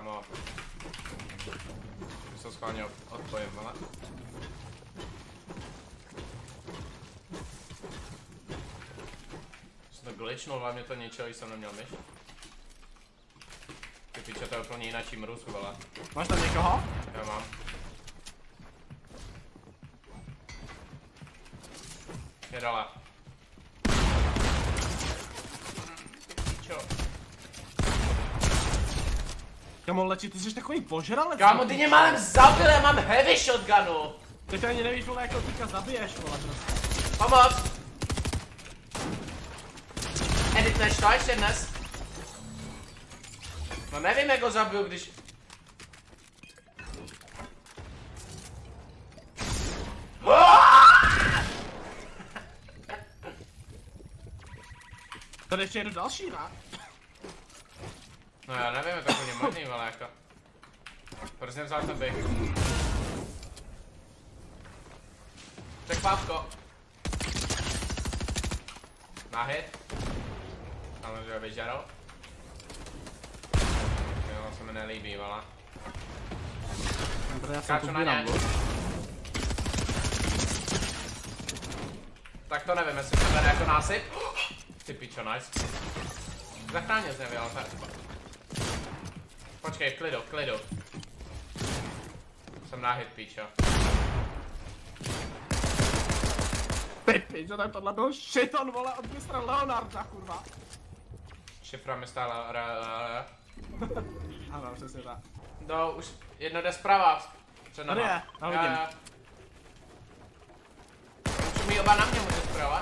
Kámo. Už se schválně odpojím, ale. Jsem to glitchnul, hlavně to ničilo, když jsem neměl myš. Ty piče, to je úplně jináčí mruz, vole. Máš tam někoho? Já mám. Je dole. Pičo. Kámo, Leči, ty jsi takový požralec. Kámo, ty mě málem zabil, já mám heavy shotgunu. Ty ani nevíš, vole, jako týka zabiješ, vole, prostě. Pomoc! Edituješ to ještě dnes? No nevím, jak ho zabiju, když... Tady ještě jedu další, ne? No já nevím, je to úplně možný, ale jako... Proč nevzal ten bych? Ček pátko. Na hit. Tam že vyžarol. Jo, se mi nelíbí, vole. Skáču na ně. Tak to nevím, jestli to bere jako násyp. Ty pičo, nice. Zachránil jsem je, ale to je chyba. Počkej, klidu. Jsem na hit, pičo. Ty pičo, tak tohle byl shiton, vole, od mistra Leonarda, kurva. Šifra mi stále Ano, přesně tak. už jedno jde zprava. Tady je, já vidím. Můžu mít oba na mě, může zprava.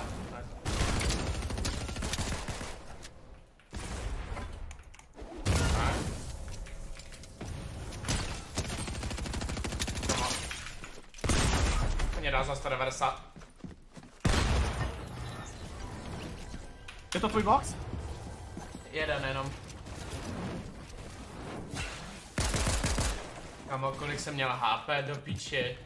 Mě dá za 190. Je to tvůj box? Jeden jenom. Kamo, kolik jsem měl HP do píči.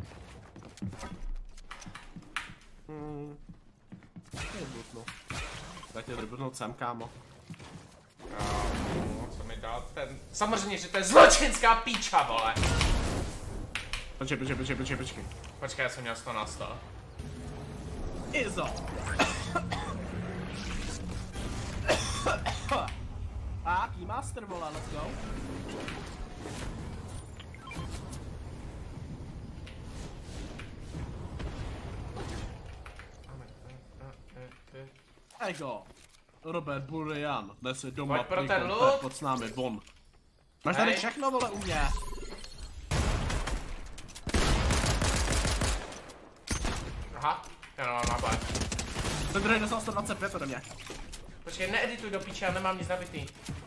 Tak tě dribnout sem, kámo. Co mi dal ten... Samozřejmě, že to je zločinská píča, vole. Počkej. Počkej, já jsem měl 100 na 100. Izo. A, Keymaster, vole, let's go. Ego. Robert Burian, dnes je doma, Pojď pro ten loot. pod s námi, von. Máš tady všechno, vole, u mě. Aha, já nemám náboj. Ten druhý dostal 125 ode mě. Počkej, needituj do píče, já nemám nic nabitý.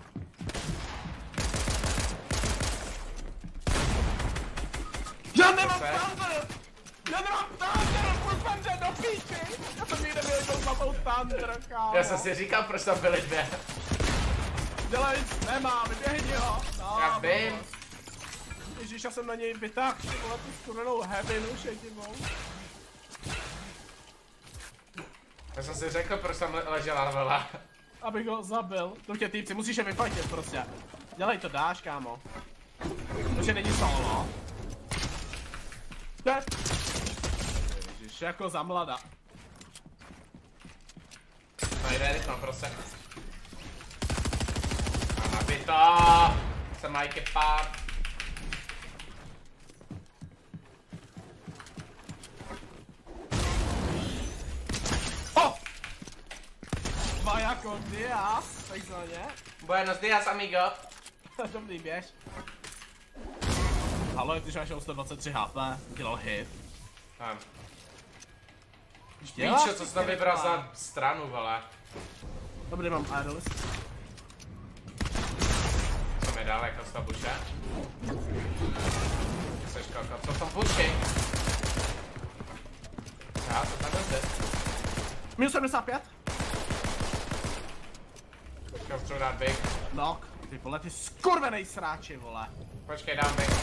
Já nemám thunder! Půjď do píči! Já jsem někde měl jednou zlatou thunder, kámo. Já jsem si říkal, proč tam byly dvě. Dělej, nemá, vyběhni ho. No, Já vím. Ježíš, já jsem na něj vytáhl, ty vole, tu skurvenou heavinu šedivou. Já jsem si řekl, proč tam ležela vela. Abych ho zabil. To tě týpci, musíš je vyfajtit prostě. Dělej to, dáš, kámo. Protože není solo. Ježiš, jako za mlada. No jde rytmo, prostě. A nabito. Jsem like pár. Jako Diaz, takzvaně. Buenos dias, amigo. Dobrý, běž. Halo, ty máš 123 HP, dělal hit. Píčo, co jsi tam vybral za stranu, vole. Dobrý, mám aerolist. Co mi dál jako z toho buše? Jseš koko, co v tom buši? Já, co tam jde? Minus 75. Chtěl chci dát big. Knock. Ty vole, ty skurvenej sráči, vole. Počkej, dám big.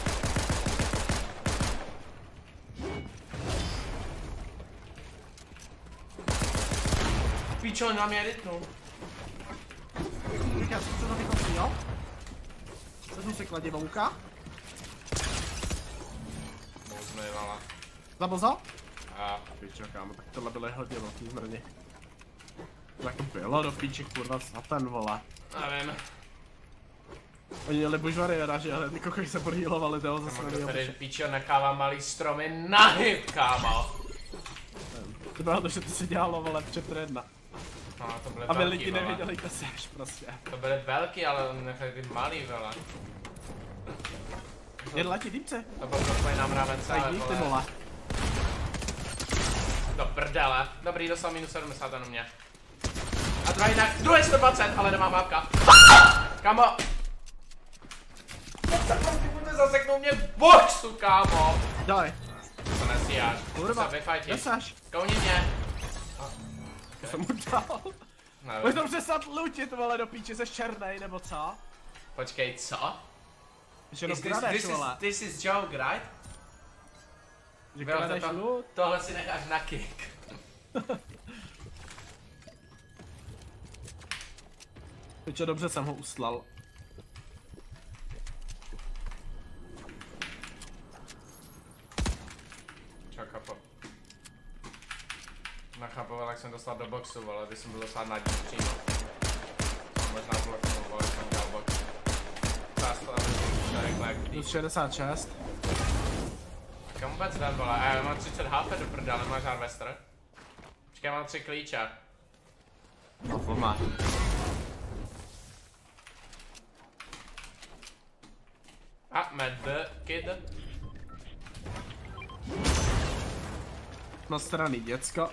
Píčo, na mě rytnul. Já jsem se to vykončil, jo? Bozu se kladivouka. Bouzmejvala. Za bozo? A Pičo, kámo, tak tohle byly hodně velký zmrdi. Tak to bylo do píči, kurva, za ten vole. nevím. Oni měli bužvariera, že ale ty kokoši se podhýlovali toho zase Kámo, nevěděl. to tady píčo nechává malý stromy na hyb, kámo. To bylo to, že ty si dělalo vole v chapter 1. No, to byly Aby velký, lidi vole. nevěděli, kde seš prostě. To byly velký, ale nechali ty malý, vole. Jen letí dýpce. To byl takový na mravence, ale Tak ty vole. vole. Do prdele. Dobrý, dostal minus 70 jenom mě. A druhý 120, ale nemám mapka. Kámo. Ty zaseknou mě v boxu, kámo. Dělej. To nesíjáš. Kurva, Se vyfajtíš. kde seš? Kouni mě. To jsem udělal. Pojď Nevím. to přestat lutit, vole, do píči, seš černej, nebo co? Počkej, co? Že jenom kradeš, vole. This is joke, right? Že Bylo to kradeš tam- loot. Tohle si necháš na kick. Pičo, dobře jsem ho uslal. Čau, kapo. Nachápoval, jak jsem dostal do boxu, ale když jsem byl dostat na díl přímo. Možná blokoval, ale jsem dělal box. Často, aby jsem řekl, jak Plus 66. kam vůbec jdem, vole? Já mám 30 HP do prdele, máš harvester? Počkej, mám 3 klíče. No, forma. A, med kid. Na strany děcko.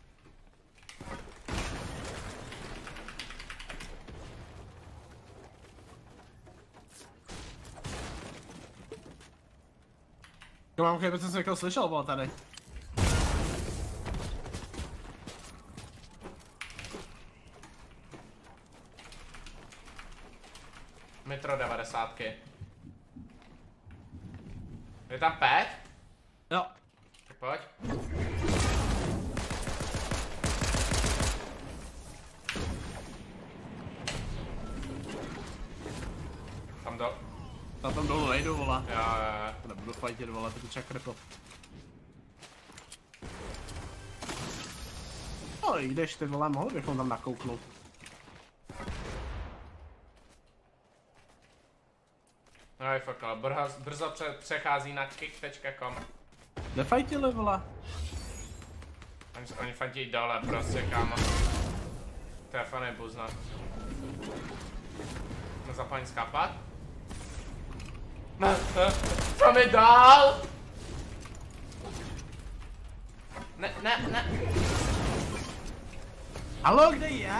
To mám chyba, co jsem jako slyšel, bylo tady. Metro 90. Je tam pet? Jo. Tak pojď. Tam do... Tam dolů nejdu, vole. Jo. Nebudu fajtit, vole, ty čakrko. No i když ty vole, mohli bychom tam nakouknout. No i fuck, ale brzo přechází na kick.com. Nefajtili, vole. Oni fandí dole prostě, kámo. To je funny buzna. Nezapomeň skapat. Co mi dal? Ne. Halo, kde je?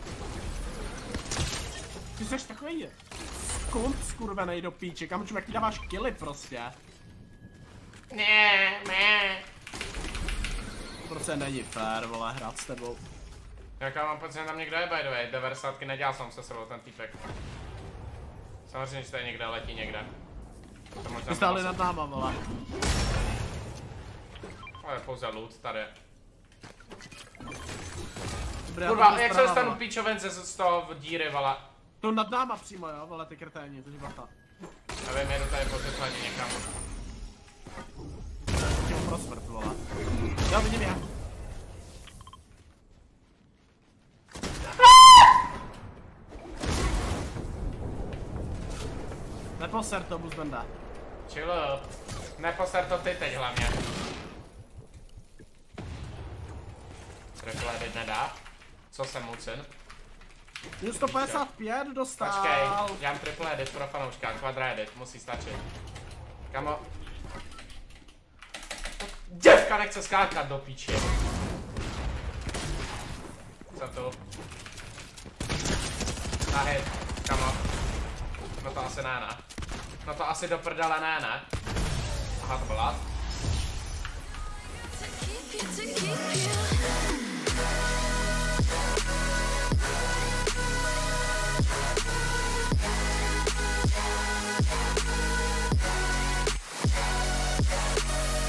Ty jsi takový kunt skurvenej do píči, kam jak ty dáváš killy prostě. Ne. Prostě není fér, vole, hrát s tebou. Jaká mám pocit, že tam někdo je, by the way. 90 nedělal jsem se sebou ten týpek. Samozřejmě, že tady někde letí někde. To možná Ty stáli nad náma, vole. Ale pouze loot tady. Dobré, Kurva, jak se dostanu píčovence z toho díry, vole. To nad náma přímo, jo, vole, ty krténi, to je bata. Nevím, jedu tady po teplaně někam. Tím pro smrt, vole. Jo, vidím je. Neposer to, Buzbenda. Chillu. Neposer to ty teď hlavně. Triple edit nedá. Co jsem mucin? Minus 155 dostal. Počkej, dělám triple edit pro fanouška, quadra edit, musí stačit. Kamo. Děvka nechce skákat do píči. Co tu? Na hit, kamo. No to asi ne. No to asi do prdele ne. Aha, to byla.